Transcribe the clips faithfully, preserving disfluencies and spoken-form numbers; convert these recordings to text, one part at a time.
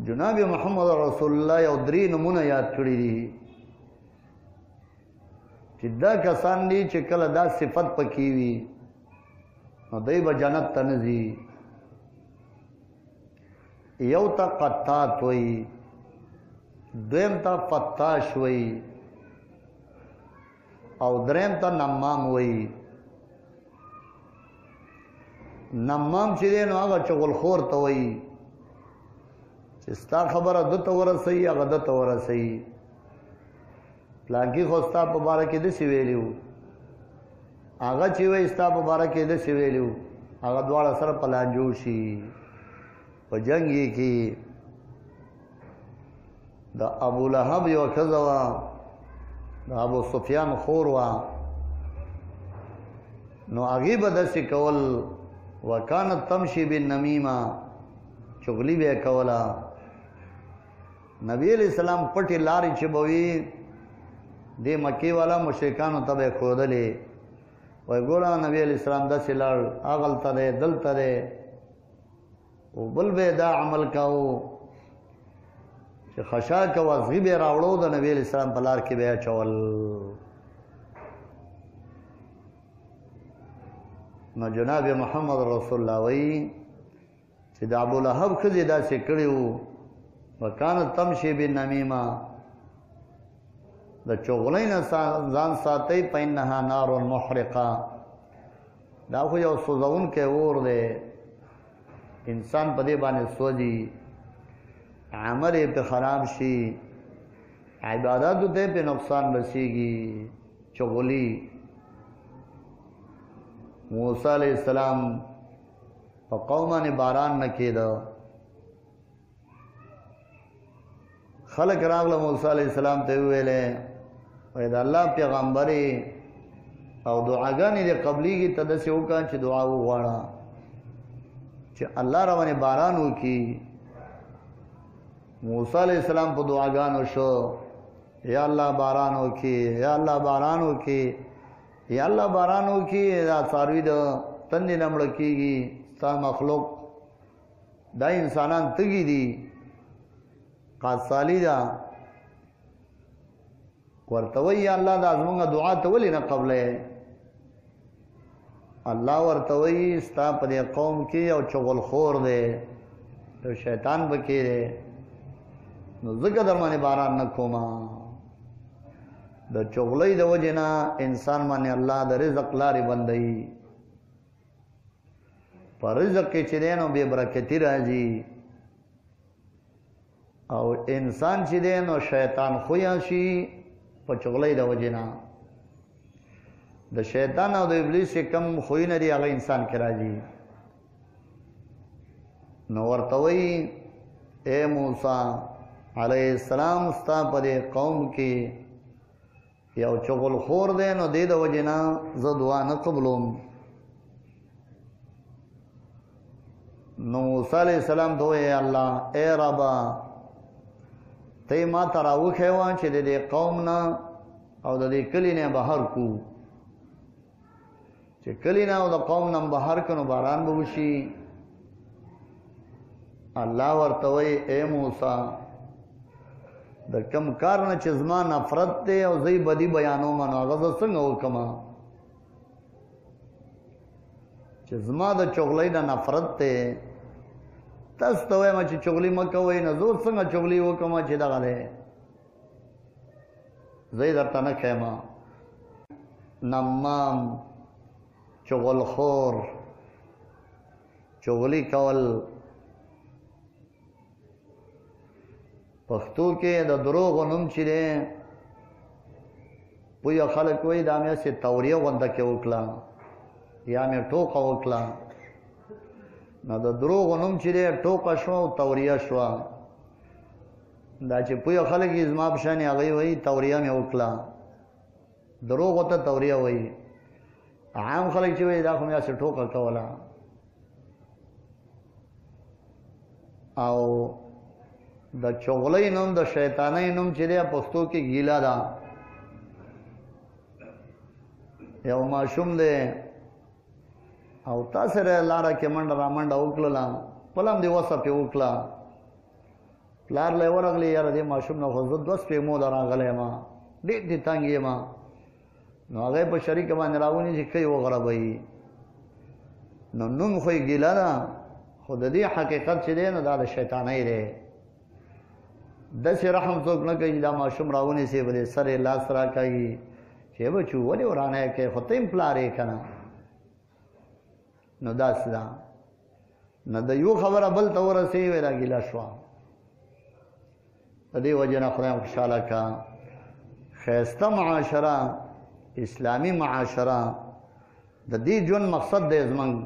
جناب محمد رسول الله یو درې نمونه یاد کړی دي چې دا کسان دي چې کله دا صفت پکې وي نو دوی به جنت ته نه ځي. یو ته قطات وایي، دویم ته فتاش وایي او دریم ته نمام وایي. نمام چې دی نو هغه چغلخور ته وایي چې ستا خبره ده ته ورسوي هغه ده ته ورسوي. پلانکي خو ستا په باره کې داسې ویلي وو، هغه چې وایي ستا په باره کې داسې ویلي وو، هغه دواړه سره په لانجو شي. په جنګ یې کې د ابولهب یوه ښځه وه، د ابو سفیان خور وه، نو هغې به داسې کول. وکانت تمشي بالنمیمه، چغلي به یې کوله. نبی علیہ السلام پټې لارې چې به وي دې مکې والا مشرکانو ته به یې ښودلې، وایي ګوره نبی علیہ السلام داسې لاړ، هغلته دی دلته دی، او بل به دا عمل کاو چې خشاک او ازغي به یې راوړو، د نبی علیہ السلام په لار کې به یې اچول. نو جناب محمد رسول الله وایي چې د ابولهب ښځې داسې کړي وو. وکانت تمشي بالنمیمه، د چغلۍ نه ځان ساتئ، فإنها نار محرقه، دا خو یو سوځونکی اور دی، انسان په دې باندې سوځي، عمل یې پې خراب شي، عباداتو ته پې نقصان رسېږي. چغلي موسی علیہ السلام په قوم باندې باران نه کېده، خلک راغله موسی علیہ السلام ته وویلې وایي د الله پیغمبرې او دعاګانې دې قبلیږي، ته داسې وکړه چې دعا وغواړه چې الله را باندې باران وکړي. موسی علیہ السلام په دعاګانو شو، یا الله باران وکړي، یا الله باران وکړي، یا الله باران وکړي، دا څاروي د تندې نه مړه کېږي، ستا مخلوق دا انسانان تږي دي، قاصالي ده. ورته وایي یا الله دا زمونږ دعا ته ولې نه قبلې؟ الله ورته وایي ستا په دې قوم کې یو چغلخور دی، یو شیطان پکې دی، نو ځکه در باندې باران نه کومه. د چغلۍ د وجې نه انسان باندې الله د رزق لارې بندوي. په رزق کې چې دی نو بې برکتي راځي، او انسان چې دی نو شیطان خویه شي په چغلۍ د وجې نه. د شیطان او د ابلیس چې کم خویونه دي هغه انسان کې راځي. نو ورته وایي اے موسی علیہ السلام ستا په دې قوم کې یو چغلخور دی، نو دې د وجې نه زه دعا نه قبلوم. نو موسی علیہ السلام ته وایي الله اے ربا ته ما ته راوښی وه چې د دې قوم نه او د دې کلي نه بهر کو، چې کلي نه او د قوم نه بهر کړو نو باران به وشي. الله ورته وایي اے موسی د کم کار نه چې زما نفرت دی او زه یې بدي بیانوم نو هغه زه څنګه وکړم؟ چې زما د چغلۍ نه نفرت دی، تاسو ته وایم چې چغلي مه کوئ، نو زه څنګه چغلي وکړم چې دغه دی؟ زه یې درته نه ښیم. نمام، چغلخور، چغلي کول. پښتو کې د دروغو نوم چې دی پوهه خلک وایي دا مې هسې توریه غونده کې وکړه یا مې ټوقه وکړه. نو د دروغو نوم چې دی ټوقه شوه او توریه شوه. دا چې پوهه خلک یې زما په شانې هغوی وایي توریه مې وکړه، دروغو ته توریه وایي. عام خلک چې وایي دا خو مې هسې ټوقه کوله. او د چغلۍ نوم د شیطانۍ نوم چې دی پښتو کې ګیله ده. یو ماشوم دی او تاسو سره لاره کې منډه را منډه وکړله، بل هم دې وسه پې وکړه، پلار له ورغلی یاره دې ماشوم نه خو زه دوه سپېمو له راغلی یم ډېر دې تنګ یم نو هغه په شریکه باندې راونی چې کوي وغړبوي نو نوم خو یې ګیله ده خو د دې حقیقت چې دی نو دا د شیطانۍ دی داسې رحم څوک نه کوي دا ماشوم راونیسي په دې سر یې لاس راکاږي چې بچو ولې ورانی کوې خو ته هم پلار یې که نه نو داسې ده نه د یو خبره بل ته ورسوي وایي دا ګیله شوه د دې وجې نه خدای خوشحاله که ښایسته معاشره اسلامي معاشره د دې ژوند مقصد دی زموږ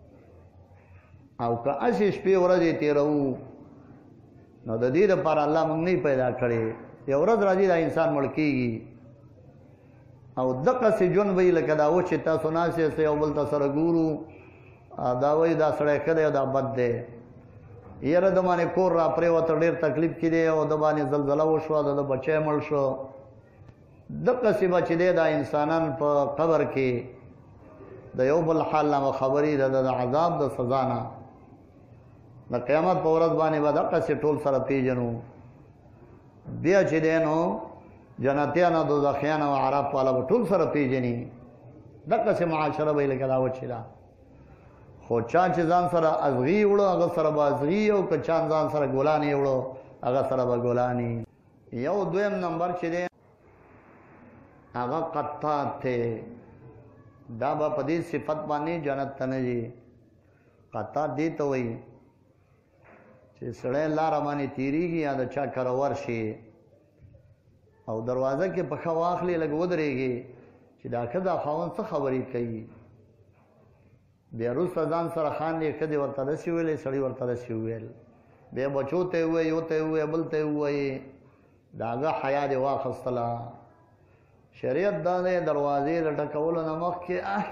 او که هسې شپې ورځې تېروو نو د دې دپاره الله موږ نه پیدا کړی یو ورځ راځي دا انسان مړ کېږي او دقسې ژوند به یې لکه دا اوس چې تاسو ناست یاست یو بل ته سره ګورو دا وایي دا سړی ښه دی او دا بد دی یاره د باندې کور را پرېوته ډېر تکلیف کې دی او د باندې زلزله وشوه د ده بچی مړ شو دقسې به چې دی دا انسانان په قبر کې د یو بل حال نه خبرې د د عذاب د سزا نه د قیامت په ورځ باندې به دقسې ټول سره پیژنو بیا چې دی نو جنتیان او دوزخیان او عرب والا به ټول سره پیژني دقسې معاشره به یې لکه دا وچې ده خو چا چې ځان سره ازغي وړو هغه سره به ازغي او که چا ځان سره ګلانې وړو هغه سره به ګلانې یو دویم نمبر چې دی هغه قطات دی دا به په دې صفت باندې جنت ته نه ځي قطات دې ته وایي چې سړی لاره باندې تېرېږي یا د چا کره ورشي او دروازه کې پښه واخلي لږ ودرېږي چې دا ښځه خاوند څه خبرې کوي بیا وروسته ځان سره خاندې ښځې ورته داسې ویلې سړي ورته داسې وویل بیا بچو ته یې ووایي یو ته یې ووایي بل ته یې ووایي د هغه حیا دې واخیستله شریعت دا دی دروازې د ټکولو نه مخکې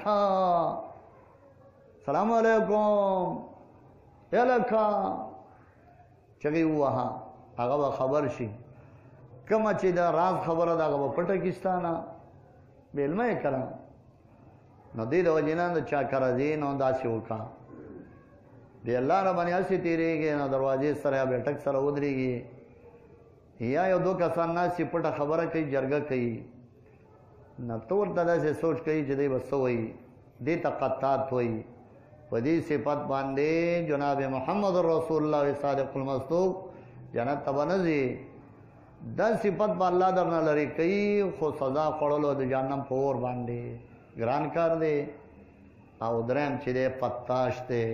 سلام علیکم یا لکه چغې ووهه هغه به خبر شي کومه چې د راز خبره ده هغه به پټه کي ستا نه بېلمه یې که نه نو دې د وجې نه د چا کره ځې نو داسې وکړه بیا لاره باندې هسې تېرېږي نو دروازې سره یا بیټک سره ودرېږي یا یو دو کسان ناستې پټه خبره کوي جرګه کوي نو ته ورته داسې سوچ کوي چې دی به څه وایي دې ته قطات وایي په دې صفت باندې جناب محمد رسول الله صادق المصدوق جنت ته به نه ځي دا صفت به الله درنه لرې کوي خو سزا خوړلو د جهنم په اور باندې ګران کار دی او دریم چې دی فتاش دی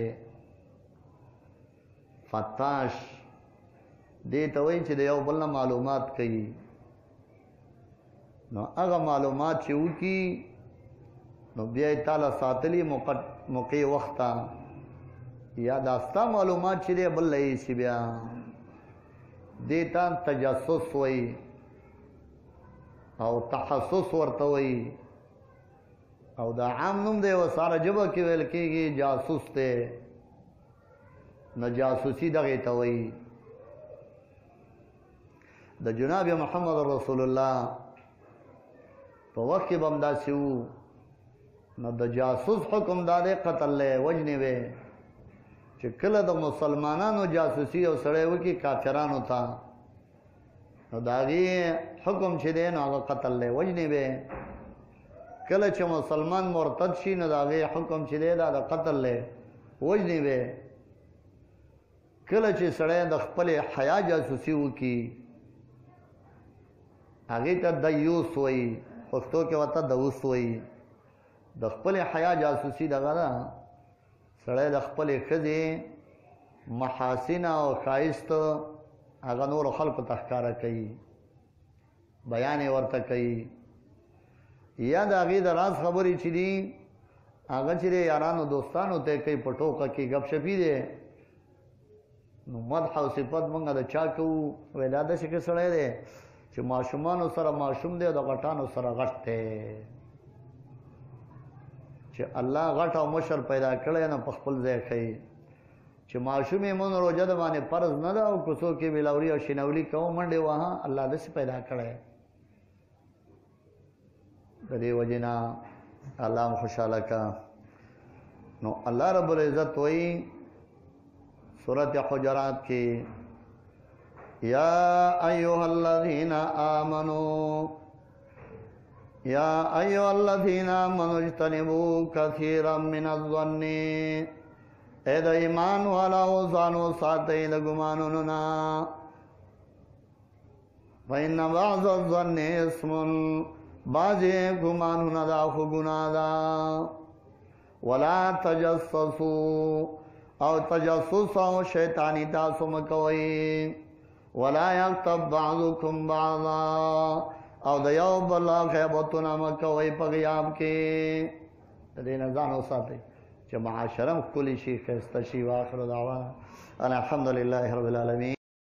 فتاش دې ته وایي چې د یو بل نه معلومات کوي نو هغه معلومات چې وکړي نو بیا یې تاله ساتلي موقع وخته یا دا ستا معلومات چې دی بل له ایسي بیا دې ته تجسس وایي او تحسس ورته وایي او دا عام نوم دی وساره ژبه کې ویل کېږي جاسوس دی نو جاسوسي دغې ته وایي د جناب محمد رسول الله په وخت کې به همداسې وو نو د جاسوس حکم دا دی قتل دی وجنې وې چې کله د مسلمانانو جاسوسي یو سړی وکړي کافرانو ته نو د هغې حکم چې دی نو هغه قتل دی وجنې وې کله چې مسلمان مرتد شي نو د هغې حکم چې دی دا د قتل دی وجنې وې کله چې سړی د خپلې حیا جاسوسي وکړي هغې ته دیوس وایي پښتو کې ورته دوس وایي د خپلې حیا جاسوسي دغه ده سړی د خپلې ښځې محاسن او ښایست هغه نورو خلکو ته ښکاره کوي بیان یې ورته کوي یا د هغې د راز خبرې چې دي هغه چې دی یارانو دوستانو ته کوي په ټوکه کې ګپ شپي دی نو مدح او صفت مونږ د چا کوو وایي دا داسې ښه سړی دی چې ماشومانو سره ماشوم دی او د غټانو سره غټ دی چې الله غټ او مشر پیدا کړی نه په خپل ځای ښیي چې ماشوم یې مون روژه د باندې فرض نه ده او کوڅو کې بلاوري او شینولي کوو منډې وهه الله داسې پیدا کړی د دې وجې نه الله هم خوشحاله که نو الله رب العزت وایي سورت حجرات کې या अय्युहल्लज़ीना आमनू या अय्युहल्लज़ीना आमनू इज्तनिबू कसीरम मिनज़्ज़न्नि ए द ईमान वालाओ जानो साथे द गुमानों ना फ़इन्न बअज़ ज़न्नि इस्मुन बाजे गुमानों ना दाखु गुनादा वला तजस्ससू और तजस्सुस और शैतानी तासुम कवई वला यग़्तब बअज़ुकुम बअज़ा और दयाव बल्ला ग़ैबतुना मकवई पगियाब के तदीन जानो साथे जब माशरम कुली शी खस्ता शी वाखिर दावा अल्हम्दुलिल्लाहि रब्बिल आलमीन।